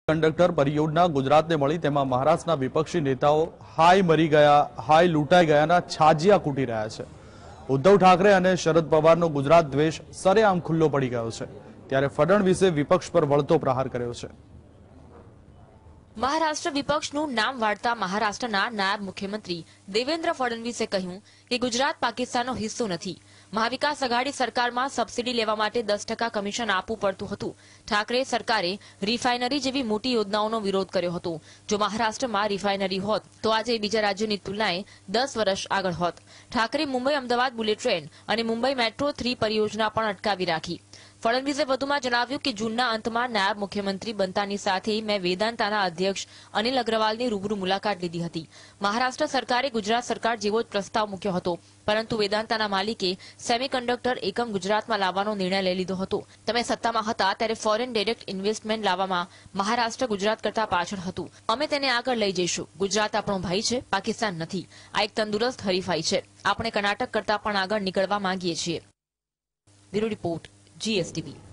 Conductor પરિયોજના ગુજરાતને મળી તેમાં મહારાષ્ટ્રના વિપક્ષી નેતાઓ હાય મરી ગયા, હાય લૂંટાઈ ગયાના છાજિયા કૂટી રહ્યા છે। ઉદ્ધવ ઠાકરે અને શરદ પવારનો ગુજરાત દ્વેષ સરેઆમ ખુલ્લો પડી ગયો છે, ત્યારે ફડણવીસે વિપક્ષ પર વળતો પ્રહાર કર્યો છે। મહારાષ્ટ્ર વિપક્ષનું નામ વાળતા મહારાષ્ટ્રના નાયબ મુખ્યમંત્રી દેવેન્દ્ર ફડણવીસે કહ્યું કે ગુજરાત પાકિસ્તાનનો હિસ્સો નથી। મહાવિકાસ આઘાડી સરકારમાં સબસિડી લેવા માટે 10% કમિશન આપવું પડતું હતું। ઠાકરે સરકારે રિફાઇનરી જેવી મોટી યોજનાઓનો વિરોધ કર્યો હતો। જો મહારાષ્ટ્રમાં રિફાઇનરી હોત તો આજે બીજા રાજ્યોની તુલનાએ 10 વર્ષ આગળ હોત। ઠાકરે મુંબઈ અમદાવાદ બુલેટ ટ્રેન અને મુંબઈ મેટ્રો 3 પરિયોજના પણ અટકાવી રાખી। ફડણવીસે વધુમાં જણાવ્યું કે જૂનના અંતમાં નાયબ મુખ્યમંત્રી બનતાની સાથે મેં વેદાંતાના અધ્યક્ષ અનિલ અગ્રવાલની રૂબરૂ મુલાકાત લીધી હતી। મહારાષ્ટ્ર સરકારે ગુજરાત સરકાર જેવો જ પ્રસ્તાવ મૂક્યો હતો, પરંતુ વેદાંતાના માલિકે સેમિકન્ડક્ટર એકમ ગુજરાતમાં લાવવાનો નિર્ણય લઈ લીધો હતો। તમે સત્તામાં હતા ત્યારે ફોરેન ડાયરેક્ટ ઇન્વેસ્ટમેન્ટ લાવવામાં મહારાષ્ટ્ર ગુજરાત કરતા પાછળ હતું। અમે તેને આગળ લઈ જઈશું। ગુજરાત આપણો ભાઈ છે, પાકિસ્તાન નથી। આ એક તંદુરસ્ત હરીફાઈ છે। આપણે કર્ણાટક કરતા પણ આગળ નીકળવા માંગીએ છીએ। Bureau report GSTV।